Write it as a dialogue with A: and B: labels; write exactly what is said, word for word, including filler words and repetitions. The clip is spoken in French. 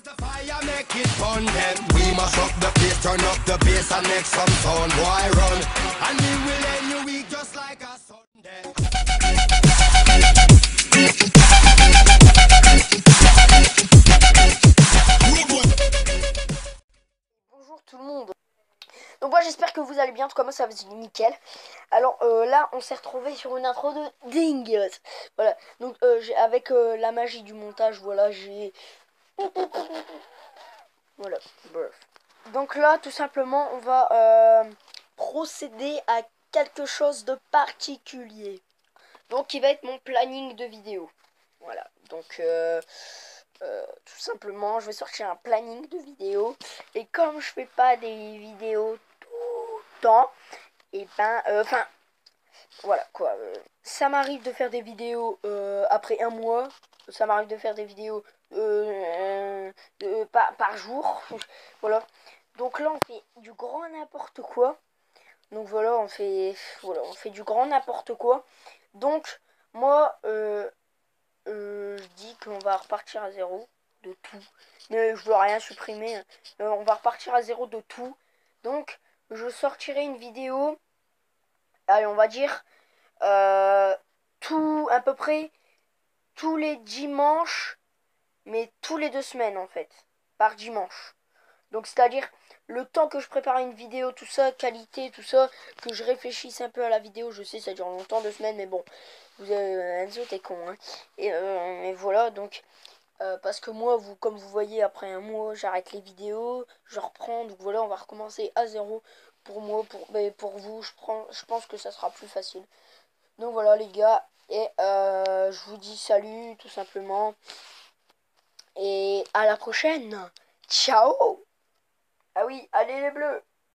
A: Raise the fire, make it fun then. We must up the place, turn up the bass and make some sound. Boy run, and we will end your week just like a Sunday.
B: Bonjour tout le monde. Donc moi j'espère que vous allez bien, en tout cas moi ça va nickel. Alors euh, là on s'est retrouvé sur une intro de dingue. Voilà, donc euh, j'ai avec euh, la magie du montage, voilà j'ai... Voilà, bref. Donc là tout simplement on va euh, procéder à quelque chose de particulier. Donc qui va être mon planning de vidéo. Voilà, donc... Euh, Euh, tout simplement je vais sortir un planning de vidéos et comme je fais pas des vidéos tout le temps et ben enfin euh, voilà quoi, euh, ça m'arrive de faire des vidéos euh, après un mois, ça m'arrive de faire des vidéos euh, euh, par, par jour. Voilà, donc là on fait du grand n'importe quoi, donc voilà on fait voilà on fait du grand n'importe quoi. Donc moi euh, euh, je dis qu'on va repartir à zéro de tout, mais je veux rien supprimer. Euh, on va repartir à zéro de tout. Donc je sortirai une vidéo, allez on va dire euh, tout à peu près tous les dimanches, mais tous les deux semaines en fait, par dimanche. Donc c'est à dire le temps que je prépare une vidéo, tout ça, qualité, tout ça, que je réfléchisse un peu à la vidéo. Je sais ça dure longtemps, deux semaines, mais bon, vous avez Enzo t'es con hein. Et, euh, et voilà donc Euh, parce que moi, vous, comme vous voyez, après un mois, j'arrête les vidéos, je reprends, donc voilà, on va recommencer à zéro. Pour moi, pour, mais pour vous, je, prends, je pense que ça sera plus facile. Donc voilà les gars, et euh, je vous dis salut tout simplement, et à la prochaine. Ciao. Ah oui, allez les bleus.